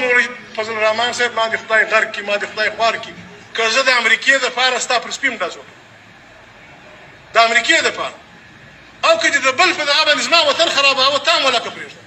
مولوي فضل الرحمن صاحب ما دې خدای غرق کړي ما دې خدای خوار کړي که زه د امریکې دپاره ستا پر سپین ډز وکړم د امریکې دپاره او که دې د بل په دغه باندې زما وطن خراباوه تا هم ولکه پرېږده